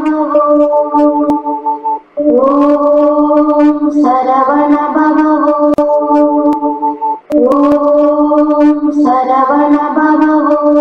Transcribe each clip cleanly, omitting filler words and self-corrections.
பவோ ஓம் சரவண பவோ ஓம் சரவண பவோ.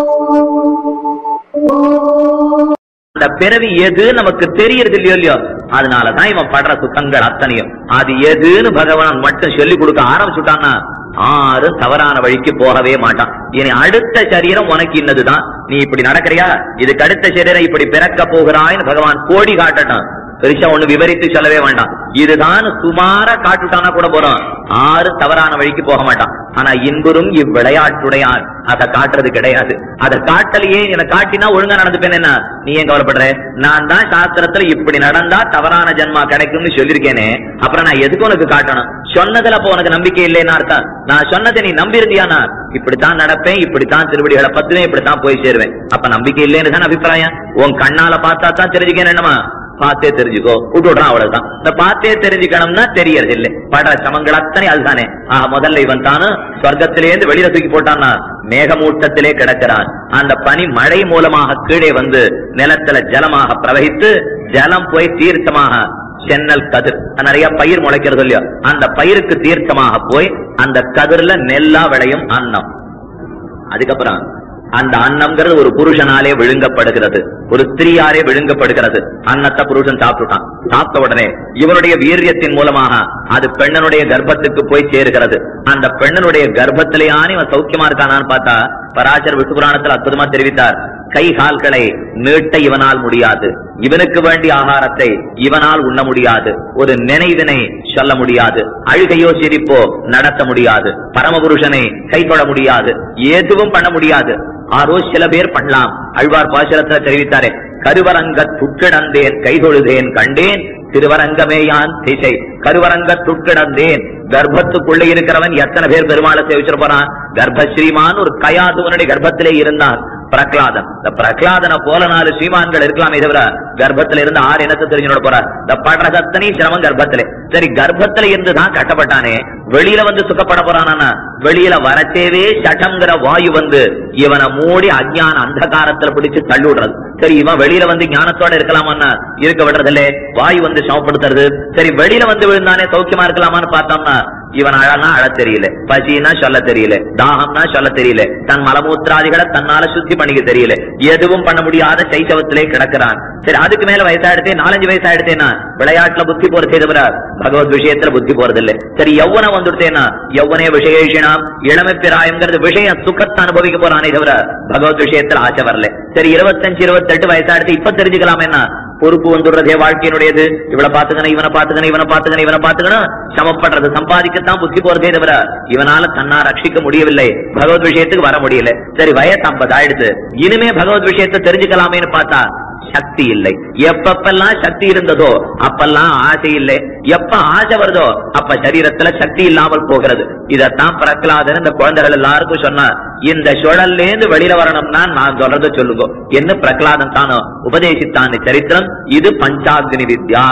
அந்த பிறவி எது நமக்கு தெரியறது இல்லையோ இல்லையோ, அதனாலதான் இவன் படுற சுத்தங்கள் அத்தனையும். அது எதுன்னு பகவான் மட்டும் சொல்லிக் கொடுக்க ஆரம்பிச்சுட்டான்னா ஆறும் தவறான வழிக்கு போகவே மாட்டான். இனி அடுத்த சரீரம் உனக்கு இன்னதுதான், நீ இப்படி நடக்கிறியா, இதுக்கு அடுத்த சரீரம் இப்படி பிறக்க போகிறாய்னு பகவான் கோடி காட்டட்டான். பெருசா ஒண்ணு விவரித்து சொல்லவே வேண்டாம். இதுதான் சுமார காட்டுட்டானா கூட போறோம், ஆறு தவறான வழிக்கு போக மாட்டான். ஆனா இன்புறும் இவ்விளையாட்டுடையான் அதை காட்டுறது கிடையாது. அதை காட்டலையே, என காட்டினா ஒழுங்கா நடந்துப்பேன். என்ன நீ ஏன் கவலைப்படுற? நான் தான் சாஸ்திரத்துல இப்படி நடந்தா தவறான ஜென்மா கிடைக்கும்னு சொல்லிருக்கேனே, அப்புறம் நான் எதுக்கு உனக்கு காட்டணும்? சொன்னதுல அப்போ உனக்கு நம்பிக்கை இல்லைன்னு அர்த்தம். நான் சொன்னதை நீ நம்பி இருந்தியானா, இப்படித்தான் நடப்பேன், இப்படித்தான் திருவடிகளை பத்துவேன், இப்படித்தான் போய் சேருவேன், அப்ப நம்பிக்கை இல்லைன்னு தான் அபிப்பிராயம். உன் கண்ணால பார்த்தா தான் தெரிஞ்சுக்கணும். என்னமா பார்த்தே தெரிஞ்சுக்கோ, விட்டுடுறான், அவ்வளவுதான். இந்த பார்த்தே தெரிஞ்சுக்கணும்னா தெரியறது இல்லை. படுற சமங்கள் அத்தனை அதுதானே. முதல்ல இவன் தானும் சொர்க்கத்திலேருந்து வெளியில தூக்கி போட்டான்னா மேகமூட்டத்திலே கிடக்கிறான். அந்த பனி மழை மூலமாக கீழே வந்து நிலத்துல ஜலமாக பிரவகித்து, ஜலம் போய் தீர்த்தமாக சென்னல் கதிர், நிறைய பயிர் முளைக்கிறது இல்லையோ, அந்த பயிருக்கு தீர்த்தமாக போய் அந்த கதிர்ல நெல்லா விளையும் அன்னம். அதுக்கப்புறம் அந்த அன்னம்ங்கிறது ஒரு புருஷனாலே விழுங்கப்படுகிறது, ஒரு ஸ்திரீயாலே விழுங்கப்படுகிறது. அன்னத்தை புருஷன் சாப்பிட்டுட்டான். சாப்பிட்ட உடனே இவனுடைய வீரியத்தின் மூலமாக அது பெண்ணனுடைய கர்ப்பத்துக்கு போய் சேருகிறது. அந்த பெண்ணனுடைய கர்ப்பத்திலேயானே இவன் சௌக்கியமா இருக்கானான்னு பார்த்தா பராசர் விஷ்ணு புராணத்தில் அற்புதமா தெரிவித்தார். கை கால்களை நீட்ட இவனால் முடியாது, இவனுக்கு வேண்டிய ஆகாரத்தை இவனால் உண்ண முடியாது, ஒரு நினைவினை சொல்ல முடியாது, அழுகையோ சிரிப்போ நடத்த முடியாது, பரமபுருஷனை கை தொட முடியாது, எதுவும் பண்ண முடியாது. ஆரோ சில பேர் பண்ணலாம். அழ்வார் பாசுரத்தில் தெரிவித்தாரே, கருவரங்க துக்கிடந்தேன் கைதொழுதேன் கண்டேன் திருவரங்கமேயான் திசை. கருவரங்க துக்கிடந்தேன், கர்ப்பத்துக்குள்ளே இருக்கிறவன் எத்தனை பேர் பெருமாளை சேவிச்சிட்டு போறான். கர்ப்பஸ்ரீமான் ஒரு கயாதுவனுடைய கர்ப்பத்திலே இருந்தான் பிரகலாதன். இந்த பிரகலாதனை போல 4 ஸ்ரீமான்கள் இருக்கலாமே தவிர கர்ப்பத்தில இருந்து 6 இனத்தை தெரிஞ்சுட போறார். இந்த படுறதத்தனை சிரமம் கர்ப்பத்திலே. சரி, கர்ப்பத்தில இருந்துதான் கட்டப்பட்டானே, வெளியில வந்து சுக்கப்பட போறானா? வெளியில வரத்தேவே சட்டம்ங்கிற வாயு வந்து இவனை மூடி அஞ்ஞான அந்தகாரத்துல பிடிச்சு தள்ளி விடுறது. சரி, இவன் வெளியில வந்து ஞானத்தோட இருக்கலாமான்னா இருக்க விடுறதில்ல, வாயு வந்து சமப்படுத்துறது. சரி, வெளியில வந்து விழுந்தானே சௌக்கியமா இருக்கலாமான்னு பார்த்தோம்னா இவன் அழனா அழ தெரியல, பசினா சொல்ல தெரியல, தாகம்னா சொல்ல தெரியல, தன் மலமூத்திராதிகளை தன்னால சுத்தி பண்ணிக்க தெரியல, எதுவும் பண்ண முடியாத சைசவத்திலே கிடக்கிறான். சரி, அதுக்கு மேல வயசாயிடுத்தே, 4-5 வயசாயிடுத்தேன்னா விளையாட்டுல புத்தி போறது தவிர பகவத் விஷயத்துல புத்தி போறதில்லை. சரி, யௌவனம் வந்துட்டேன்னா யௌவனே விஷயேஷினாம், இளமை பிராயம்ங்கிறது விஷய சுகத்தை அனுபவிக்க போறானே தவிர பகவத் விஷயத்துல ஆசை வரல. சரி, 25-28 வயசாயிடுத்து, இப்ப தெரிஞ்சுக்கலாம் என்ன பொறுப்பு வந்துடுறதே வாழ்க்கையினுடையது. இவளை பாத்துக்கணும், இவனை பாத்துக்கணும், இவனை பாத்துக்கணும், இவனை பாத்துக்கணும், சமப்படுறது சம்பாதிக்கத்தான் புத்தி போறதே தவிர இவனால தன்னா ரட்சிக்க முடியவில்லை, பகவத் விஷயத்துக்கு வர முடியல. சரி, வயசு 50 ஆயிடுச்சு, இனிமே பகவத் விஷயத்தை தெரிஞ்சுக்கலாமேன்னு பார்த்தா சக்தி இல்லை. எப்பப்பெல்லாம் சக்தி இருந்ததோ அப்பெல்லாம் ஆசை இல்லை, எப்ப ஆசை வருதோ அப்ப சரீரத்துல சக்தி இல்லாமல் போகிறது. இதத்தான் பிரகலாதன் இந்த குழந்தைகள் எல்லாருக்கும் சொன்னார். இந்த சுழல்ல இருந்து வெளியில வரணும்னா நான் சொல்றத சொல்லுங்க என்ன பிரகலாதன் தானோ உபதேசித்தான் சரித்திரம். இது பஞ்சாக்னி வித்யா,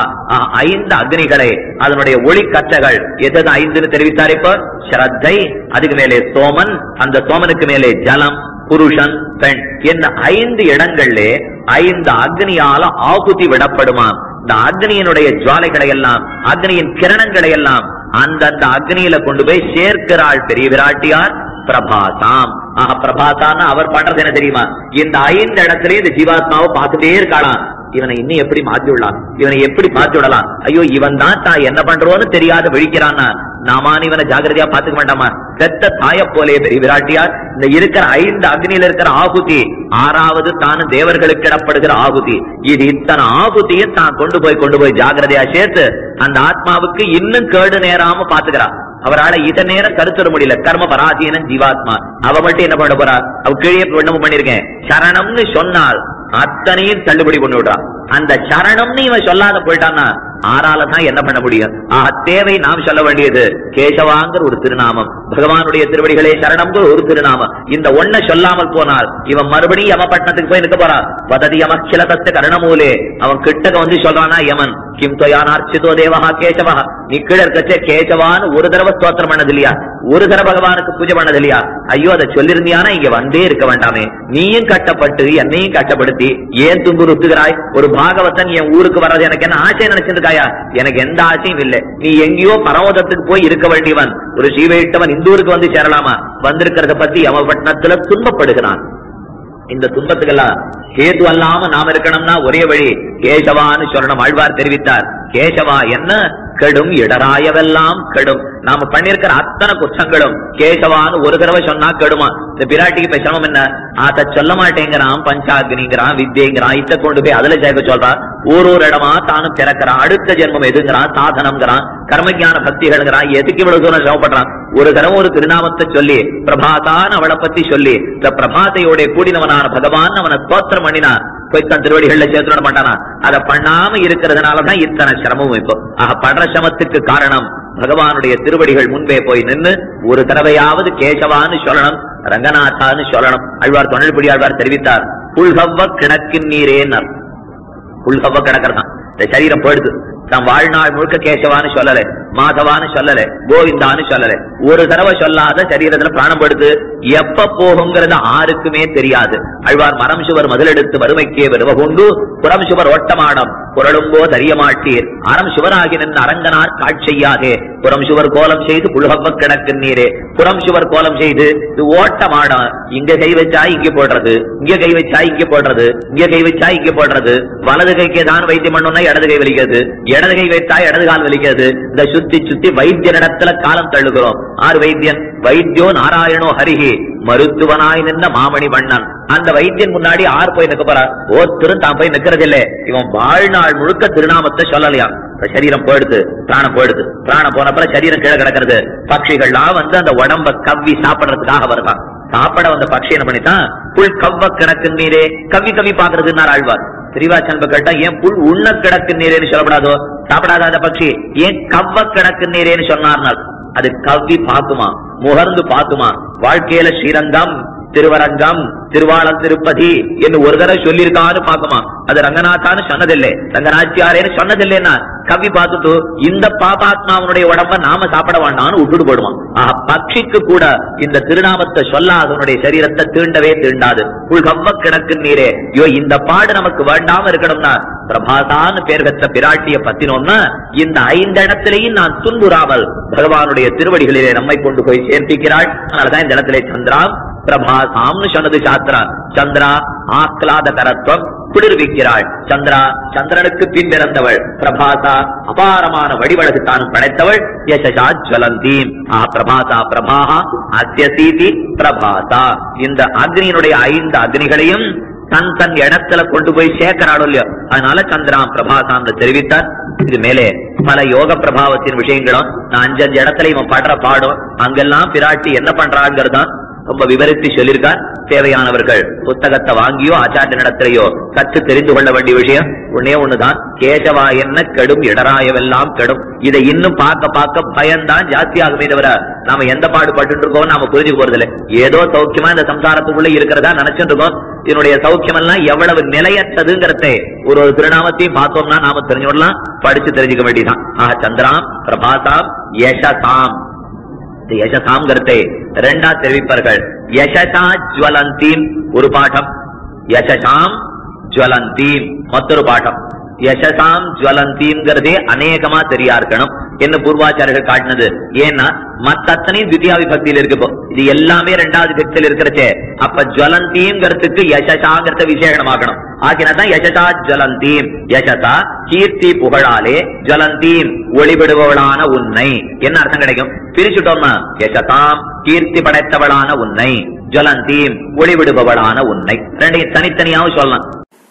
5 அக்னிகளை, அதனுடைய ஒளி கற்றைகள் எது 5ன்னு தெரிவித்தார். இப்போ ஸ்ரத்தை, அதுக்கு மேலே சோமன், அந்த சோமனுக்கு மேலே ஜலம், புருஷன், பெண் என்ன 5 இடங்கள்ல 5 அக்னியால ஆகுதி விடப்படுமா. இந்த அக்னியினுடைய ஜுவாலைகளை எல்லாம், அக்னியின் கிரணங்களை எல்லாம் அந்தந்த அக்னியில கொண்டு போய் சேர்க்கிறாள் பெரிய விராட்டியார் பிரபாதாம். பிரபாதான்னு அவர் பண்றது என்ன தெரியுமா, இந்த 5 இடத்துலயும் இந்த ஜீவாத்மாவை பார்த்துட்டே இருக்காளாம். இவனை இன்னும் எப்படி மாத்தி விடலாம், இவனை எப்படி மாத்தி விடலாம், ஐயோ இவன் தான் தான் என்ன பண்றோன்னு தெரியாத விழிக்கிறான்னா நாமான் இவனை ஜாகிரதையா பாத்துக்க மாட்டாமா. பெத்த தாய போலே பெரிய விராட்டியார் இந்த இருக்கிற 5 அக்னியில இருக்கிற ஆகுதி 6வது தான் தேவர்களுக்கு இடப்படுகிற ஆகுதி. இது இத்தனை ஆகுதியை தான் கொண்டு போய் ஜாகிரதையா சேர்த்து அந்த ஆத்மாவுக்கு இன்னும் கேடு நேராம பாத்துக்கிறார். அவரால் இத நேரம் கருத்துட முடியல. கர்ம பராதீன ஜீவாத்மா. அவ மட்டும் என்ன பண்ண போறா, அவ கீழே விண்ணப்பம் பண்ணிருக்கேன், சரணம்னு சொன்னால் அத்தனையும் தள்ளுபடி கொண்டு விடுறான். அந்த சரணம்னு இவன் சொல்லாத போயிட்டான்னா ஆறாலதான் என்ன பண்ண முடியும்? தேவை நாம் சொல்ல வேண்டியது கேசவாங்கிற ஒரு திருநாமம், பகவானுடைய திருவடிகளே சரணம்ங்கிற ஒரு திருநாமம். இந்த ஒன்ன சொல்லாமல் போனால் இவன் மறுபடியும் யமபட்டணத்துக்கு போய் நிற்க போறான். வததி யமக்கிலதஸ்ய கரணமூலே, அவன் கிட்டக வந்து சொல்றானா யமன், கிம் தொயானார்ச்சிதோ தேவஹா கேசவா, நீ கீழே இருக்கச்சே கேசவான்னு ஒரு தடவை ஸ்தோத்திரம் பண்ணது இல்லையா, ஒரு தடவை பகவானுக்கு பூஜை பண்ணது இல்லையா? ஐயோ, அதை சொல்லிருந்தியானா இங்க வந்தே இருக்க வேண்டாமே. நீயும் கட்டப்பட்டு என்னையும் கட்டப்படுத்தி ஏன் துன்புறுத்துகிறாய்? ஒரு பாகவத்தன் என் ஊருக்கு வர்றது எனக்கு என்ன ஆசை நினைச்சிருக்காயா? எனக்கு எந்த ஆசையும் இல்லை. நீ எங்கேயோ பரமோதத்துக்கு போய் இருக்க வேண்டியவன், ஒரு சீவையிட்டவன் இந்த ஊருக்கு வந்து சேரலாமா? வந்திருக்கிறத பத்தி யமபட்டணத்துல துன்பப்படுகிறான். இந்த துன்பத்துக்கெல்லாம் கேது அல்லாம நாம இருக்கணும்னா ஒரே வழி கேசவான்னு சொல்லணும். ஆழ்வார் தெரிவித்தார், கேசவா என்ன கெடும் இடராயவெல்லாம் கெடும். நாம பண்ணிருக்கிற அத்தனை குற்றங்களும் கேசவான்னு ஒரு தடவை சொன்னா கெடுமா? இந்த பிராட்டிக்கு போய் சிரமம் என்ன? அத சொல்ல மாட்டேங்கிறான், பஞ்சாக்னிங்கிறான், வித்யங்கிறான், இத்த கொண்டு போய் அதுல சேர்க்க சொல்றான். ஒரு இடமா தானும் பிறக்கிறான். அடுத்த ஜென்மம் எதுங்கிறான், சாதனம்ங்கிறான், கர்மஞான பக்திகள்ங்கிறான். எதுக்கு இவ்வளவு தூரம் சிரமப்படுறான்? ஒரு தடவை ஒரு திருநாமத்தை சொல்லி பிரபாதான் அவளை பத்தி சொல்லி இந்த பிரபாதையோட கூடினவனான பகவான் அவனை ஸ்தோத்திரம் பண்ணினா போய் தன் திருவடிகள்ல சேர்த்துட மாட்டானா? அதை பண்ணாம இருக்கிறதுனாலதான் இத்தனை சிரமமும். இப்போ படுற சிரமத்துக்கு காரணம் பகவானுடைய திருவடிகள் முன்பே போய் நின்று ஒரு தடவையாவது கேசவான்னு சொல்லணும், ரங்கநாதான்னு சொல்லணும். ஆழ்வார் தொழில்படி ஆழ்வார் தெரிவித்தார், புல்கவ்வ கிணக்கின் நீரேன்னர். புல்கவ்வ கிடக்கிறதான் இந்த சரீரம் போயிடுது. தம் வாழ்நாள் முழுக்க கேசவான்னு சொல்லல, மாதவான்னு சொல்லல, கோவிந்தான்னு சொல்லல. ஒரு தடவை சொல்லாத சரீரத்துல பிராணம் படுத்து எப்ப போகுங்கிறது ஆருக்குமே தெரியாது. அழ்வார் மரம் சுவர் முதலெடுத்து வறுமைக்கே வருவகொண்டு புறம் சுவர் ஓட்டமாடம் புரளும்போ தரிய மாட்டீர், அறம் சுவராகி நின்று அரங்கனார் காட்செய்யாதே, புறம் சுவர் கோலம் செய்து புல்கவ்வ கிடக்கு நீரே. புறம் சுவர் கோலம் செய்து இது ஓட்டமாடம், இங்க கை வச்சா இங்க போடுறது, இங்க கை வச்சா இங்க போடுறது, இங்க கை வச்சா இங்க போடுறது. வலது கைக்கு தான் வைத்தியம் பண்ணணும்னா இடது கை வலிக்கிறது, இடது கை வைத்தா இடது கால் வலிக்கிறது. இந்த சுத்தி சுத்தி வைத்தியனிடத்துல காலம் தள்ளுகிறோம். ஆறு வைத்தியன்? வைத்தியோ நாராயணோ ஹரிஹி, மருத்துவனாய் நின்ற மாமணி வண்ணன். அந்த வைத்தியன் முன்னாடி ஆறு போய் நிற்க போறார்? ஒருத்தரும் தான் போய் நிக்கிறது இல்ல. இவன் வாழ்நாள் முழுக்க திருநாமத்தை சொல்லலையா? சரீரம் போயிடுது, பிராணம் போயிடுது. பிராணம் போனப்ப சரீரம் கீழே கிடக்கிறது. பட்சிகள்லாம் வந்து அந்த உடம்ப கவ்வி சாப்பிடறதுக்காக வருதான். சாப்பிட வந்த பட்சி என்ன பண்ணித்தான், புல் கவ்வ கிடக்கு நீரே, கவ்வி கவ்வி பாக்குறதுன்னார் ஆழ்வார். திரிவாச்சன்ப கேட்டா, ஏன் புல் உண்ண கிடக்கு நீரேன்னு சொல்லப்படாதோ? சாப்பிடாத அந்த பட்சி ஏன் கவ்வ கிடக்கு நீரேன்னு சொன்னார்னால் அது கவ்வி பாக்குமா, முகர்ந்து பாக்குமா? வாழ்க்கையில ஸ்ரீரங்கம், திருவரங்கம், திருவாளம், திருப்பதி என்று ஒரு தடவை சொல்லியிருக்கான்னு பாக்குமா? அது ரங்கநாத்தான்னு சொன்னதில்லை, ரங்கநாச்சியாரேன்னு சொன்னதில்லைன்னா கவி பார்த்துட்டு இந்த பாபாத்மாவனுடைய உடம்ப நாம சாப்பிட வேண்டாம்னு விட்டுட்டு போடுவான். பட்சிக்கு கூட இந்த திருநாமத்தை சொல்லாதவனுடைய சரீரத்தை தீண்டவே தீண்டாது. புல்கவ்வ கிடக்கு நீரே. ஐயோ, இந்த பாடு நமக்கு வேண்டாம இருக்கணும்னா பிரபாதான்னு பேர் பெற்ற பிராட்டிய பத்தினோம்னா இந்த 5 இடத்திலையும் நான் துன்புறாமல் பகவானுடைய திருவடிகளிலே நம்மை கொண்டு போய் சேர்ப்பிக்கிறாள். அதனாலதான் இந்த இடத்திலே சந்திராம் பிரபாசாம்னு சொன்னது சாஸ்திரா. சந்திரா ஆக்லாத கரத்துவம், குளிர்விக்கிறாள். சந்திரா சந்திரனுக்கு பின் பிறந்தவள். பிரபாசா அபாரமான வடிவழகு தானும் படைத்தவள். யசசா ஜ்வலந்தீம் பிரபாசா பிரபாஹா அத்யசீதி பிரபாசா. இந்த அக்னியினுடைய 5 அக்னிகளையும் தன் தன் இடத்துல கொண்டு போய் சேர்க்கிறாள் இல்லையோ, அதனால சந்திராம் பிரபாசாம் தெரிவித்தார். இது மேலே பல யோக பிரபாவத்தின் விஷயங்களும் நான் 5 இடத்துல இவன் படுற பாடும் அங்கெல்லாம் பிராட்டி என்ன பண்றாங்கிறதான் ரொம்ப விவரித்து சொல்லியிருக்கார். தேவையானவர்கள் புத்தகத்தை வாங்கியோ ஆச்சாரியனிடத்திலேயோ கற்று தெரிந்து கொள்ள வேண்டிய விஷயம் ஒன்னே ஒண்ணுதான், கேசவா என்ன கெடும் இடராயவெல்லாம் கெடும். இதை இன்னும் பார்க்க பார்க்க பயம்தான் ஜாஸ்தியாகுமே தவிர நாம எந்த பாடுபட்டு இருக்கோம் நாம புரிஞ்சு போறதில்லை. ஏதோ சௌக்கியமா இந்த சம்சாரத்துக்குள்ள இருக்கிறதா நினைச்சுட்டு இருக்கோம். இதனுடைய சௌக்கியம் எல்லாம் எவ்வளவு நிலையற்றதுங்கிறதை ஒரு திருநாமத்தையும் பார்த்தோம்னா நாம தெரிஞ்சுடலாம், படிச்சு தெரிஞ்சுக்க வேண்டியதான். சந்திராம் பிரபாசாம் யசசாம். யசசாம் கருத்தை 2ஆ தெரிவிப்பார்கள். யசசா ஜ்வலந்தீம் ஒரு பாடம், யசசாம் ஜ்வலந்தீம் மற்றொரு பாடம். யசசாம் ஜ்வலந்தீம்ங்கிறதே அநேகமா தெரியா இருக்கணும் என்ன பூர்வாச்சாரியர்கள் காட்டினது. ஏன்னா மத்தனையும் தித்தியா விபக்தியில் இருக்கு. இது எல்லாமே 2வது விபக்தியில் இருக்கிறச்சே, அப்ப ஜ்வலந்தீம்ங்கிறதுக்கு யசசாங்கிறத விசேஷமாக்கணும். ஆகினதான் யசசா ஜ்வலந்தீம். யசசா கீர்த்தி புகழாலே, ஜ்வலந்தீம் ஒளிவிடுபவளான உன்னை. என்ன அர்த்தம் கிடைக்கும்? பிரிச்சுட்டோம்னா யசசாம் கீர்த்தி படைத்தவளான உன்னை, ஜ்வலந்தீம் ஒளிவிடுபவளான உன்னை. 2 தனித்தனியாவும் சொல்லலாம்.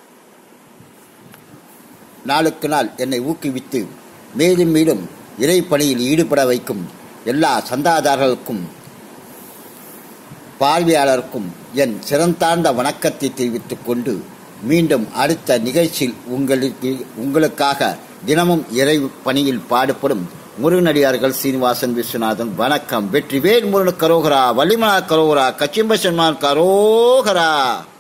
நாளுக்கு நாள் என்னை ஊக்குவித்து மேலும் மேலும் இறைப்பணியில் ஈடுபட வைக்கும் எல்லா சந்தாதாரர்களுக்கும் பார்வையாளருக்கும் என் சிறந்தார்ந்த வணக்கத்தை தெரிவித்துக் கொண்டு மீண்டும் அடுத்த நிகழ்ச்சியில் உங்களுக்காக தினமும் இறை பணியில் பாடுபடும் முருகனடியார்கள் சீனிவாசன் விஸ்வநாதன். வணக்கம். வெற்றிவேல் முருகனுக்கு கரோகரா, வள்ளிமலா கரோகரா, கச்சிம்ப சன்மான் கரோகரா.